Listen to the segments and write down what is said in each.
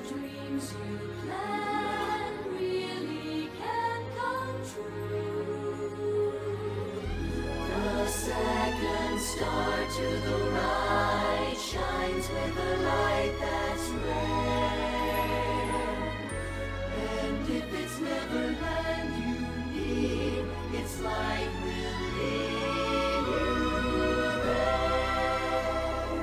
dreams you plan really can come true. The second star to the right shines with a light that's rare. And if it's Neverland you need, its light will lead you there.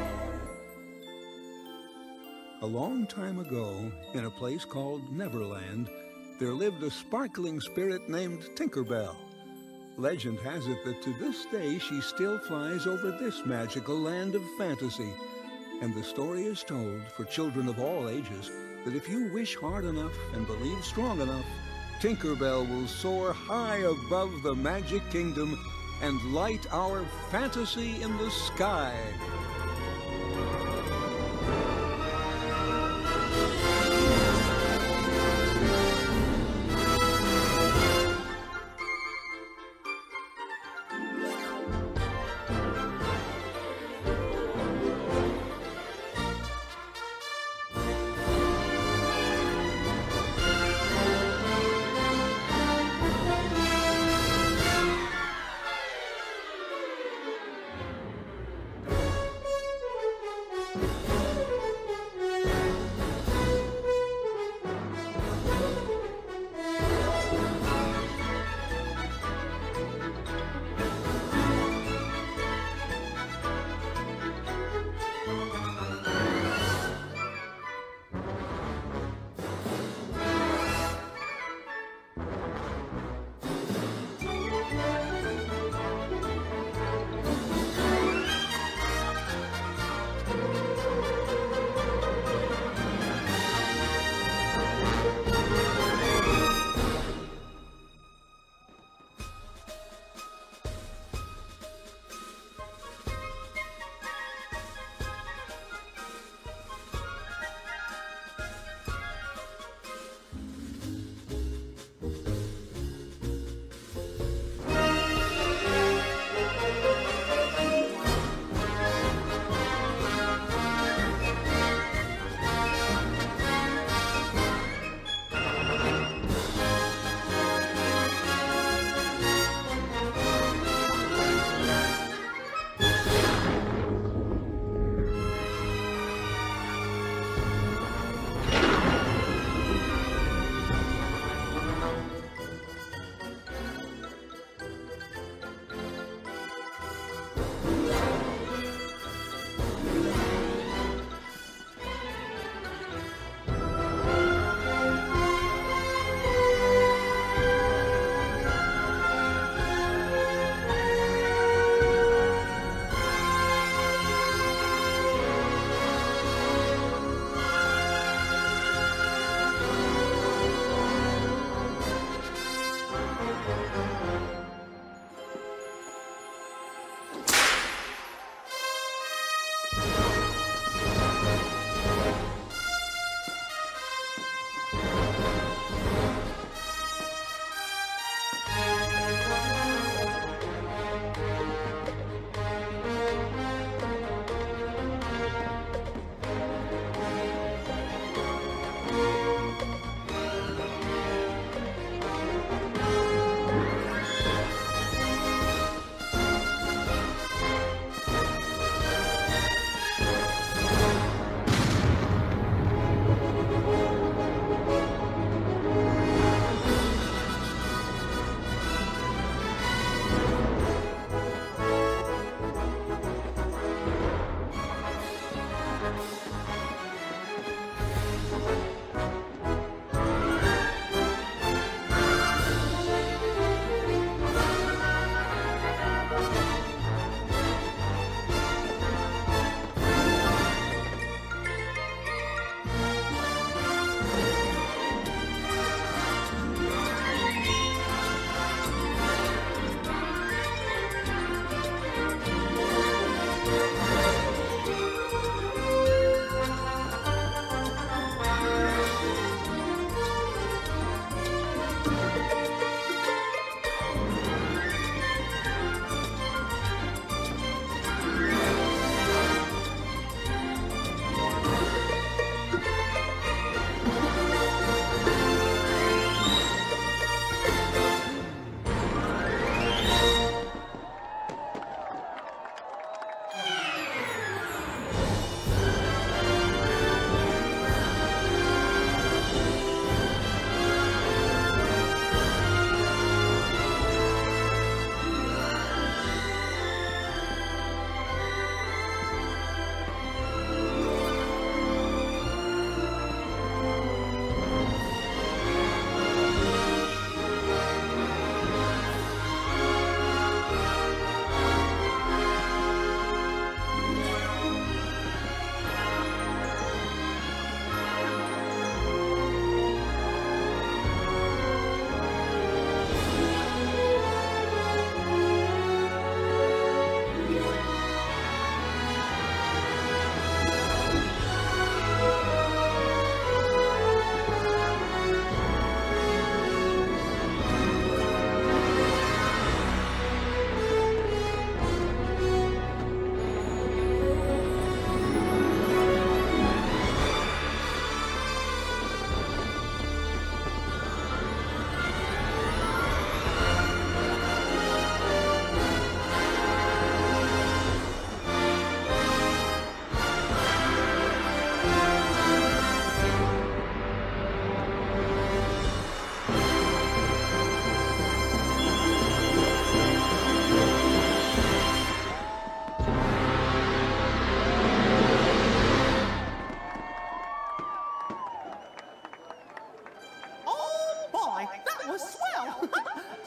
A long time ago, in a place called Neverland, there lived a sparkling spirit named Tinkerbell. Legend has it that to this day she still flies over this magical land of fantasy. And the story is told for children of all ages that if you wish hard enough and believe strong enough, Tinkerbell will soar high above the magic kingdom and light our fantasy in the sky.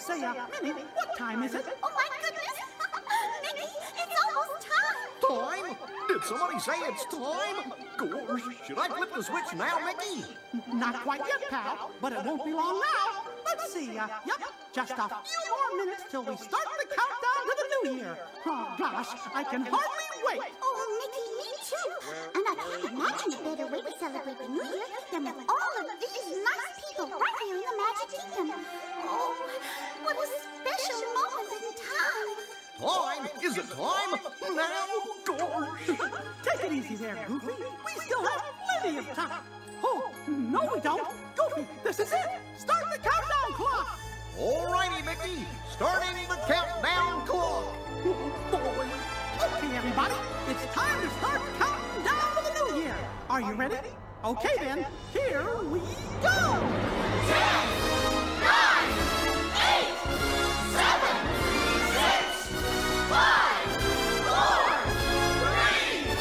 Say, Minnie, what time is it? Oh, my goodness. Mickey, it's almost time. Time? Did somebody say it's time? Gosh, should I flip the switch now, Mickey? Not quite yet, pal, but it won't be long now. Let's see, yep, just a few more minutes till we start the countdown to the new year. Oh, gosh, I can hardly wait. Oh, Mickey, me too. And I can't imagine a better way to celebrate the new year than with all of these nice people right here in the Magic Kingdom. Oh, what a special moment in time. Time? Is it time? Now? Gosh! Take it easy there, Goofy. We still have plenty of time. Oh, no we don't. Goofy, this is it. Start the countdown clock. Alrighty, Mickey. Starting the countdown clock. Oh, boy. Okay, everybody. It's time to start counting down to the new year. Are you ready? Okay, then. Here we go. 10, 9, 8, 7, 6, 5, 4, 3, 2,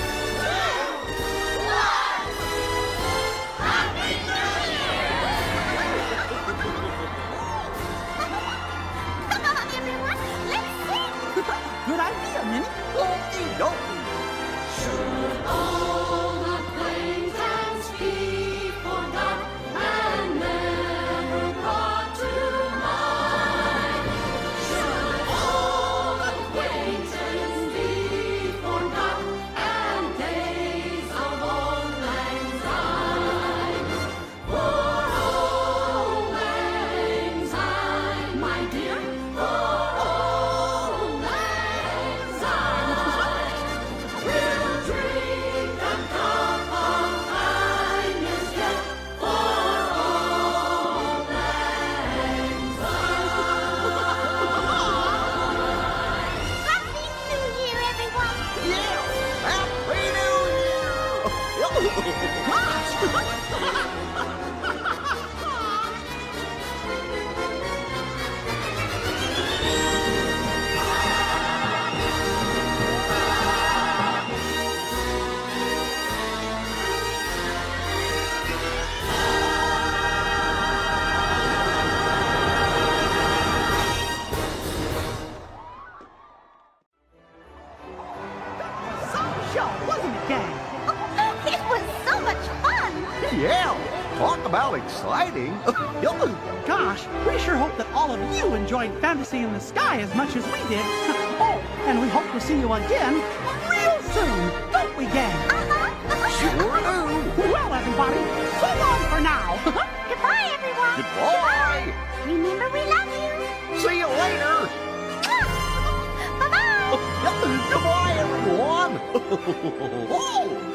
1. Happy New Year! Come on, everyone. Let's sing. Good idea, Minnie. Okie dokie. Should old acquaintance be forgot and never brought to mind? Should old acquaintance be forgot and days of old lang syne? For old lang syne, my dear, for old lang syne, we'll drink a cup of kindness yet for old lang syne. Happy New Year, everyone. Yeah! Happy New Year! Some show, wasn't it, gang? It was so much fun. Yeah! Talk about exciting! Gosh, we sure hope that all of you enjoyed Fantasy in the Sky as much as we did. Oh, and we hope to see you again real soon, don't we, gang? Sure do! Well, everybody, so long for now. Goodbye, everyone. Goodbye! Remember, we love you. See you later! Bye-bye. Goodbye, everyone! Oh!